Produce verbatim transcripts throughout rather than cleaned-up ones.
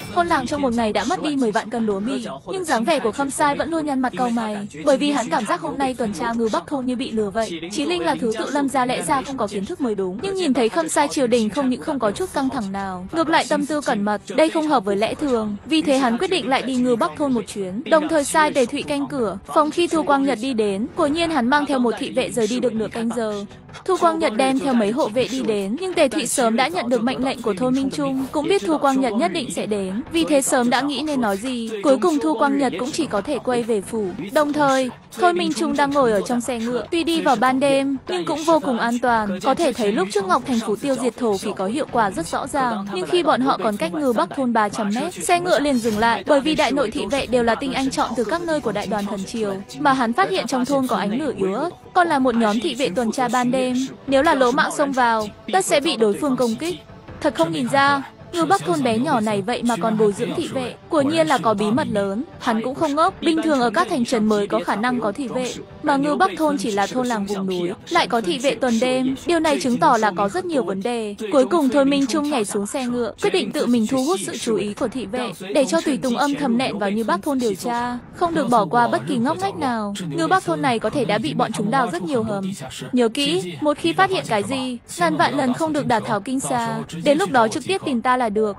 Thôn làng trong một ngày đã mất đi mười vạn cân lúa mì, nhưng dáng vẻ của Khâm Sai vẫn luôn nhăn mặt cau mày, bởi vì hắn cảm giác hôm nay tuần tra Ngưu Bắc thôn như bị lừa vậy. Chí Linh là thứ tự lâm ra lẽ ra không có kiến thức mới đúng, nhưng nhìn thấy Khâm Sai triều đình không những không có chút căng thẳng nào, ngược lại tâm tư cẩn mật, đây không hợp với lẽ thường. Vì thế hắn quyết định lại đi Ngưu Bắc thôn một chuyến, đồng thời sai Tề Thụy canh cửa phòng khi Thu Quang Nhật đi đến. Quả nhiên hắn mang theo một thị vệ rời đi được nửa canh giờ. Thu Quang Nhật đem theo mấy hộ vệ đi đến, nhưng Tề Thụy sớm đã nhận được mệnh lệnh của Thôi Minh Trung, cũng biết Thu Quang Nhật nhất định sẽ đến, vì thế sớm đã nghĩ nên nói gì. Cuối cùng Thu Quang Nhật cũng chỉ có thể quay về phủ. Đồng thời, Thôi Minh Trung đang ngồi ở trong xe ngựa, tuy đi vào ban đêm nhưng cũng vô cùng an toàn. Có thể thấy lúc trước Ngọc Thành phủ tiêu diệt thổ phỉ có hiệu quả rất rõ ràng, nhưng khi bọn họ còn cách Ngưu Bắc thôn ba trăm mét, xe ngựa liền dừng lại, bởi vì đại nội thị vệ đều là tinh anh chọn từ các nơi của đại đoàn thần triều, mà hắn phát hiện trong thôn có ánh lửa yếu ớt, còn là một nhóm thị vệ tuần tra ban đêm. Nếu là lỗ mãng xông vào, tất sẽ bị đối phương công kích. Thật không nhìn ra, Ngưu Bắc thôn bé nhỏ này vậy mà còn bồi dưỡng thị vệ, quả nhiên là có bí mật lớn. Hắn cũng không ngốc, bình thường ở các thành trấn mới có khả năng có thị vệ, mà Ngưu Bắc thôn chỉ là thôn làng vùng núi, lại có thị vệ tuần đêm, điều này chứng tỏ là có rất nhiều vấn đề. Cuối cùng Thôi Minh Trung nhảy xuống xe ngựa, quyết định tự mình thu hút sự chú ý của thị vệ, để cho tùy tùng âm thầm nện vào Ngưu Bắc thôn điều tra, không được bỏ qua bất kỳ ngóc ngách nào. Ngưu Bắc thôn này có thể đã bị bọn chúng đào rất nhiều hầm. Nhớ kỹ, một khi phát hiện cái gì, ngàn vạn lần không được đả thảo kinh xa, đến lúc đó trực tiếp tìm ta là được.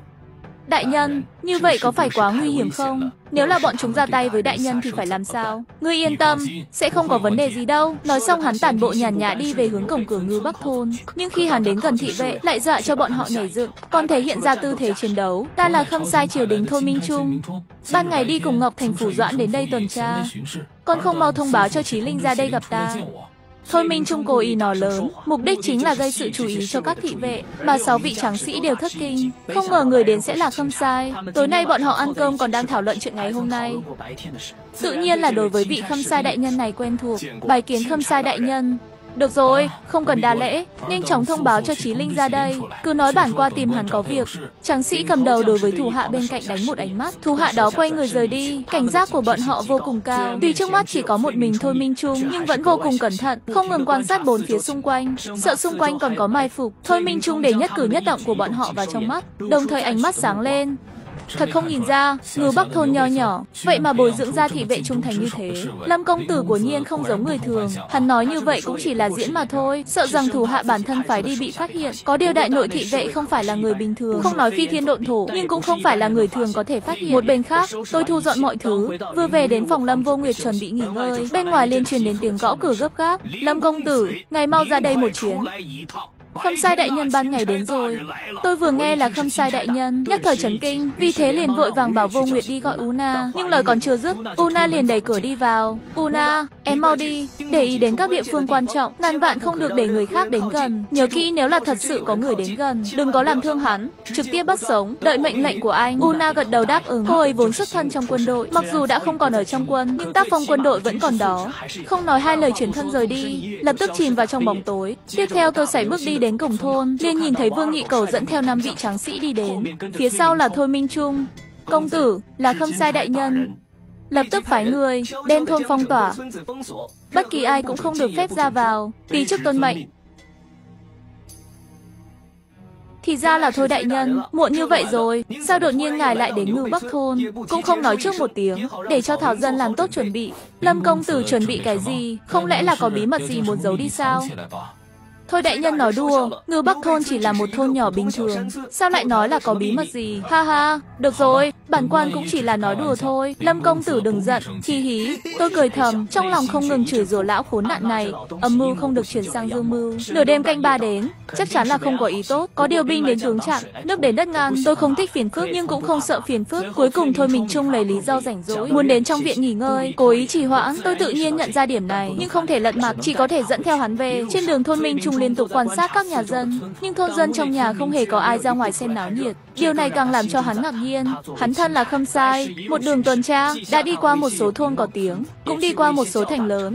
Đại nhân, như vậy có phải quá nguy hiểm không? Nếu là bọn chúng ra tay với đại nhân thì phải làm sao? Ngươi yên tâm, sẽ không có vấn đề gì đâu. Nói xong hắn tản bộ nhàn nhã đi về hướng cổng cửa Ngưu Bắc thôn. Nhưng khi hắn đến gần thị vệ, lại dọa cho bọn họ nhảy dựng, còn thể hiện ra tư thế chiến đấu. Ta là Khâm Sai triều đình Thôi Minh Trung, ban ngày đi cùng Ngọc Thành phủ Doãn đến đây tuần tra. Con không mau thông báo cho Chí Linh ra đây gặp ta. Thôi Minh Trung cố ý nói lớn, mục đích chính là gây sự chú ý cho các thị vệ, mà sáu vị tráng sĩ đều thất kinh. Không ngờ người đến sẽ là Khâm Sai. Tối nay bọn họ ăn cơm còn đang thảo luận chuyện ngày hôm nay. Tự nhiên là đối với vị Khâm Sai đại nhân này quen thuộc. Bái kiến Khâm Sai đại nhân. Được rồi, không cần đa lễ, nhanh chóng thông báo cho Chí Linh ra đây, cứ nói bản qua tìm hắn có việc. Tráng sĩ cầm đầu đối với thủ hạ bên cạnh đánh một ánh mắt, thủ hạ đó quay người rời đi. Cảnh giác của bọn họ vô cùng cao, tuy trước mắt chỉ có một mình Thôi Minh Trung nhưng vẫn vô cùng cẩn thận, không ngừng quan sát bốn phía xung quanh, sợ xung quanh còn có mai phục. Thôi Minh Trung để nhất cử nhất động của bọn họ vào trong mắt, đồng thời ánh mắt sáng lên. Thật không nhìn ra, Ngưu Bắc thôn nho nhỏ, vậy mà bồi dưỡng ra thị vệ trung thành như thế. Lâm công tử của nhiên không giống người thường, hắn nói như vậy cũng chỉ là diễn mà thôi, sợ rằng thủ hạ bản thân phải đi bị phát hiện. Có điều đại nội thị vệ không phải là người bình thường, không nói phi thiên độn thổ, nhưng cũng không phải là người thường có thể phát hiện. Một bên khác, tôi thu dọn mọi thứ, vừa về đến phòng Lâm Vô Nguyệt chuẩn bị nghỉ ngơi, bên ngoài liền truyền đến tiếng gõ cửa gấp gáp. Lâm công tử, ngài mau ra đây một chuyến. Khâm Sai đại nhân ban ngày đến rồi. Tôi vừa nghe là Khâm Sai đại nhân, nhất thời chấn kinh, vì thế liền vội vàng bảo Vô Nguyệt đi gọi Una. Nhưng lời còn chưa dứt, Una liền đẩy cửa đi vào. Una, em mau đi, để ý đến các địa phương quan trọng, ngàn vạn không được để người khác đến gần. Nhớ kỹ nếu là thật sự có người đến gần, đừng có làm thương hắn, trực tiếp bắt sống, đợi mệnh lệnh của anh. Una gật đầu đáp ứng. Cô ấy vốn xuất thân trong quân đội, mặc dù đã không còn ở trong quân, nhưng tác phong quân đội vẫn còn đó. Không nói hai lời chuyển thân rời đi, lập tức chìm vào trong bóng tối. Tiếp theo tôi sải bước đi đến cổng thôn, liền nhìn thấy Vương Nghị Cầu dẫn theo năm vị tráng sĩ đi đến, phía sau là Thôi Minh Trung. Công tử, là Khâm Sai đại nhân. Lập tức phái người đem thôn phong tỏa, bất kỳ ai cũng không được phép ra vào, tí trước tuân mệnh. Thì ra là Thôi đại nhân, muộn như vậy rồi, sao đột nhiên ngài lại đến Ngưu Bắc thôn, cũng không nói trước một tiếng, để cho Thảo dân làm tốt chuẩn bị. Lâm công tử chuẩn bị cái gì, không lẽ là có bí mật gì muốn giấu đi sao? Thôi đại nhân nói đùa, Ngưu Bắc thôn chỉ là một thôn nhỏ bình thường, sao lại nói là có bí mật gì? Ha ha, được rồi, bản quan cũng chỉ là nói đùa thôi. Lâm công tử đừng giận, hi hí. Tôi cười thầm, trong lòng không ngừng chửi rủa lão khốn nạn này, âm mưu không được chuyển sang dương mưu. Nửa đêm canh ba đến, chắc chắn là không có ý tốt. Có điều binh đến tướng chặn, nước đến đất ngăn. Tôi không thích phiền phức nhưng cũng không sợ phiền phức. Cuối cùng Thôi Minh Trung lấy lý do rảnh rỗi, muốn đến trong viện nghỉ ngơi, cố ý trì hoãn. Tôi tự nhiên nhận ra điểm này, nhưng không thể lật mặt, chỉ có thể dẫn theo hắn về. Trên đường Thôi Minh Trung liên tục quan sát các nhà dân, nhưng thôn dân trong nhà không hề có ai ra ngoài xem náo nhiệt. Điều này càng làm cho hắn ngạc nhiên. Hắn thân là Khâm Sai, một đường tuần tra, đã đi qua một số thôn có tiếng, cũng đi qua một số thành lớn.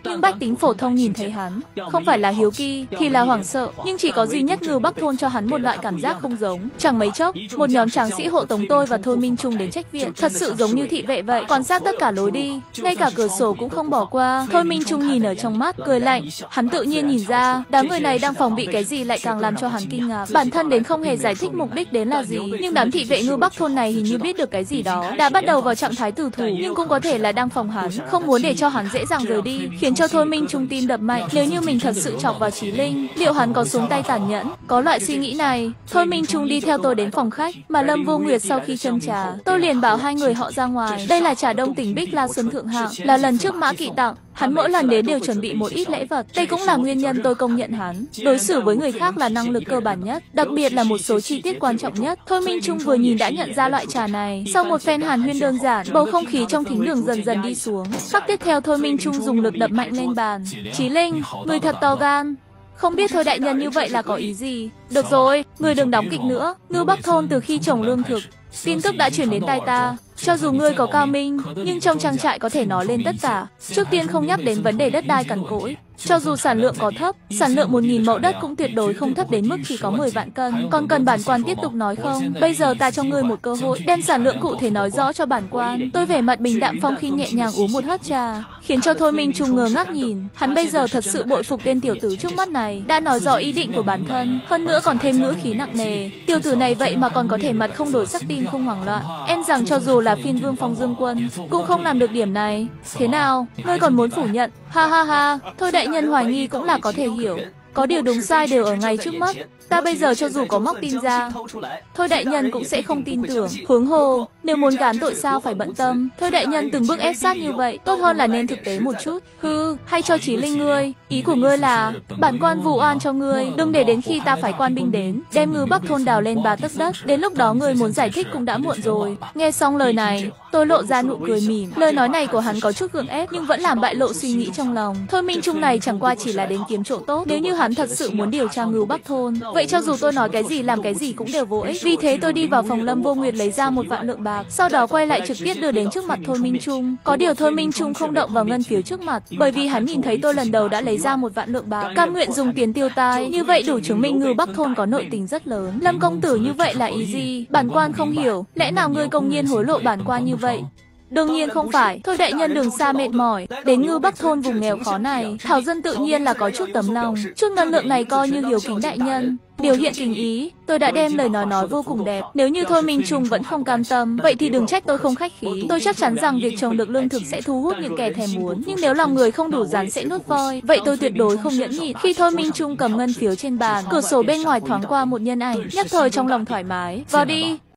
Nhưng bách tính phổ thông nhìn thấy hắn, không phải là hiếu kỳ, thì là hoảng sợ. Nhưng chỉ có duy nhất Ngưu Bắc Thôn cho hắn một loại cảm giác không giống. Chẳng mấy chốc, một nhóm tráng sĩ hộ tống tôi và Thôi Minh Trung đến trách viện, thật sự giống như thị vệ vậy, quan sát tất cả lối đi, ngay cả cửa sổ cũng không bỏ qua. Thôi Minh Trung nhìn ở trong mắt, cười lạnh. Hắn tự nhiên nhìn ra, đám người này đang phòng bị cái gì lại càng làm cho hắn kinh ngạc. Bản thân đến không hề giải thích mục đích đến là gì, nhưng đám thị vệ Ngưu Bắc Thôn này hình như biết được cái gì đó, đã bắt đầu vào trạng thái tử thủ, nhưng cũng có thể là đang phòng hắn, không muốn để cho hắn dễ dàng rời đi, khiến cho Thôi Minh Trung tim đập mạnh. Nếu như mình thật sự chọc vào Chí Linh, liệu hắn có xuống tay tàn nhẫn? Có loại suy nghĩ này, Thôi Minh Trung đi theo tôi đến phòng khách, mà Lâm Vô Nguyệt sau khi châm trà, tôi liền bảo hai người họ ra ngoài. Đây là trà đông tỉnh Bích La Xuân thượng hạng, là lần trước Mã Kỵ tặng. Hắn mỗi lần đến đều chuẩn bị một ít lễ vật. Đây cũng là nguyên nhân tôi công nhận hắn đối xử với người khác là năng lực cơ bản nhất, đặc biệt là một số chi tiết quan trọng nhất. Thôi Minh Trung vừa nhìn đã nhận ra loại trà này. Sau một phen hàn huyên đơn giản, bầu không khí trong thính đường dần dần đi xuống. Khắc tiếp theo Thôi Minh Trung dùng lực đập mạnh lên bàn. Chí Linh, người thật to gan. Không biết Thôi đại nhân như vậy là có ý gì? Được rồi, người đừng đóng kịch nữa. Ngưu Bắc Thôn từ khi trồng lương thực, tin tức đã truyền đến tai ta. Cho dù ngươi có cao minh, nhưng trong trang trại có thể nói lên tất cả. Trước tiên không nhắc đến vấn đề đất đai cằn cỗi. Cho dù sản lượng có thấp, sản lượng một nghìn mẫu đất cũng tuyệt đối không thấp đến mức chỉ có mười vạn cân. Còn cần bản quan tiếp tục nói không? Bây giờ ta cho ngươi một cơ hội, đem sản lượng cụ thể nói rõ cho bản quan. Tôi vẻ mặt bình đạm phong khinh nhẹ nhàng uống một hớp trà, khiến cho Thôi Minh Trung ngơ ngác nhìn. Hắn bây giờ thật sự bội phục tên tiểu tử trước mắt này, đã nói rõ ý định của bản thân, hơn nữa còn thêm ngữ khí nặng nề. Tiểu tử này vậy mà còn có thể mặt không đổi sắc, tim không hoảng loạn. Em rằng cho dù là phiên vương Phong Dương Quân cũng không làm được điểm này. Thế nào, ngươi còn muốn phủ nhận? Ha ha ha, Thôi đại nhân hoài nghi cũng là có thể hiểu. Có điều đúng sai đều ở ngay trước mắt. Ta bây giờ cho dù có móc tin ra, Thôi đại nhân cũng sẽ không tin tưởng. Huống hồ, nếu muốn gán tội sao phải bận tâm. Thôi đại nhân từng bước ép sát như vậy, tốt hơn là nên thực tế một chút. Hư, hay cho Chí Linh ngươi. Ý của ngươi là, bản quan vu oan cho ngươi, đừng để đến khi ta phải quan binh đến, đem Ngưu Bắc Thôn đào lên ba tấc đất. Đến lúc đó ngươi muốn giải thích cũng đã muộn rồi. Nghe xong lời này, tôi lộ ra nụ cười mỉm. Lời nói này của hắn có chút gượng ép, nhưng vẫn làm bại lộ suy nghĩ trong lòng. Thôi Minh Trung này chẳng qua chỉ là đến kiếm chỗ tốt. Nếu như hắn thật sự muốn điều tra Ngưu Bắc Thôn, vậy cho dù tôi nói cái gì làm cái gì cũng đều vô ích. Vì thế tôi đi vào phòng Lâm Vô Nguyệt lấy ra một vạn lượng bạc, sau đó quay lại trực tiếp đưa đến trước mặt Thôi Minh Trung. Có điều Thôi Minh Trung không động vào ngân phiếu trước mặt, bởi vì hắn nhìn thấy tôi lần đầu đã lấy ra một vạn lượng bạc, cam nguyện dùng tiền tiêu tai. Như vậy đủ chứng minh Ngưu Bắc Thôn có nội tình rất lớn. Lâm công tử như vậy là ý gì? Bản quan không hiểu, lẽ nào ngươi công nhiên hối lộ bản quan như vậy? Đương nhiên không phải. Thôi đại nhân đường xa mệt mỏi đến Ngưu Bắc Thôn vùng nghèo khó này, thảo dân tự nhiên là có chút tấm lòng. Chút ngân lượng này coi như hiếu kính đại nhân, biểu hiện tình ý. Tôi đã đem lời nói nói vô cùng đẹp. Nếu như Thôi Minh Trung vẫn không cam tâm, vậy thì đừng trách tôi không khách khí. Tôi chắc chắn rằng việc trồng được lương thực sẽ thu hút những kẻ thèm muốn, nhưng nếu lòng người không đủ rắn sẽ nuốt voi. Vậy tôi tuyệt đối không nhẫn nhịn. Khi Thôi Minh Trung cầm ngân phiếu trên bàn, cửa sổ bên ngoài thoáng qua một nhân ảnh, nhất thời trong lòng thoải mái. Vào đi.